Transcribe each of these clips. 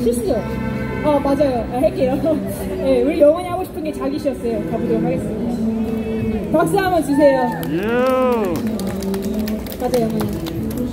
실수죠? 맞아요. 할게요. 네, 우리 영원히 하고 싶은 게 자기시였어요. 가보도록 하겠습니다. 박수 한번 주세요. 맞아, 영원히.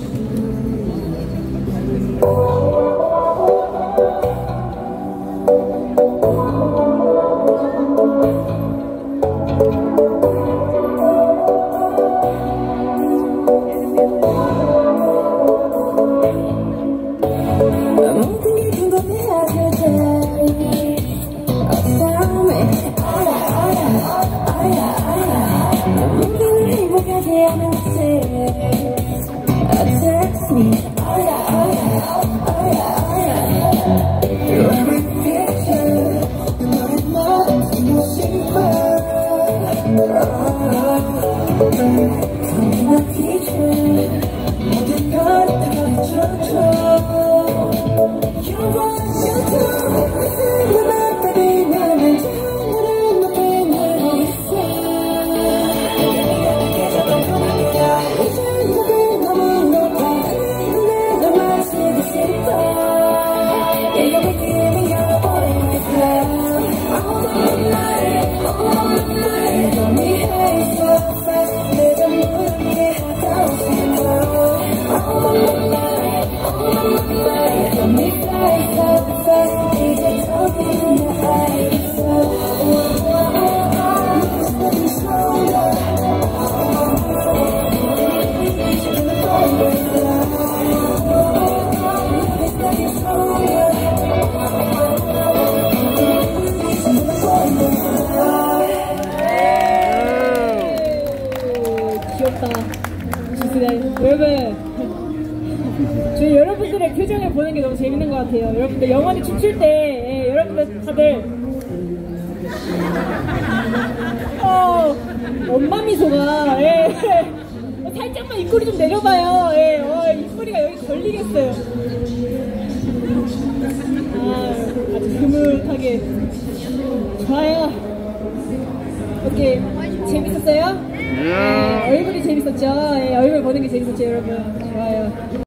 여러분, 저희 여러분들의 표정을 보는 게 너무 재밌는 것 같아요. 여러분들 영원히 춤출 때 여러분들 다들 엄마 미소가 살짝만 입꼬리 좀 내려봐요. 입꼬리가 여기 걸리겠어요. 아주 흐뭇하게 좋아요. 어떻게 재밌었어요? 얼굴이 재밌었죠? 얼굴 보는 게 재밌었죠, 여러분? 좋아요.